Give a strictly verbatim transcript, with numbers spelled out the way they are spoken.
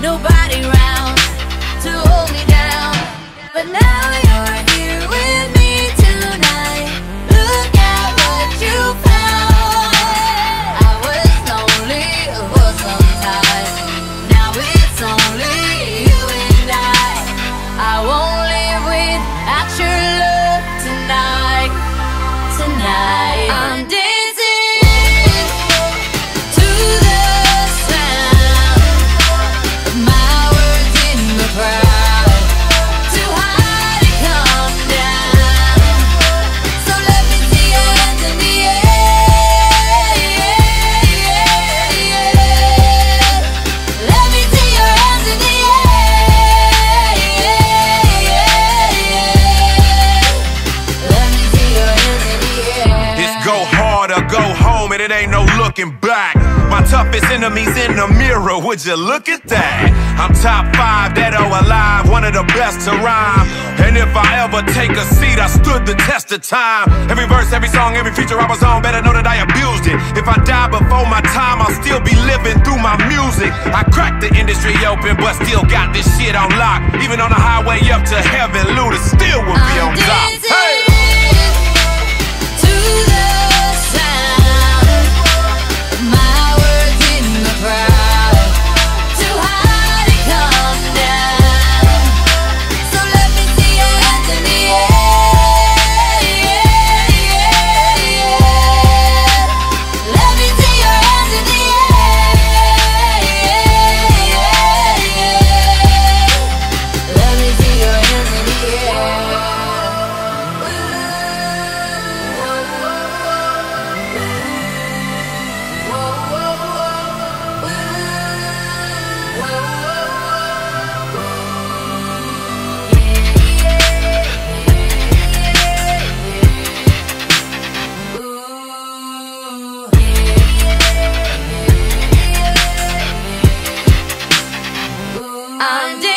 nobody round to hold me down. But now you're here with me tonight. Look at what you found. I was lonely for some time. Now it's only you and I. I won't live without your love tonight. Tonight I'm dancing to the sound of my words in the crowd. Too high to come down. So let me see your hands in the air. Let me see your hands in the air. Let me see your hands in the air. It's go hard or go home, and it ain't no looking back. My toughest enemies in the mirror, would you look at that? I'm top five, dead or alive, one of the best to rhyme. And if I ever take a seat, I stood the test of time. Every verse, every song, every feature I was on, better know that I abused it. If I die before my time, I'll still be living through my music. I cracked the industry open, but still got this shit on lock. Even on the highway up to heaven, Luda still would be on top. Hey! To the sound of my words in the crowd. Too high to come down. So let me see your hands in the air. Let me see your hands in the air. Let me see your hands in the air. I'm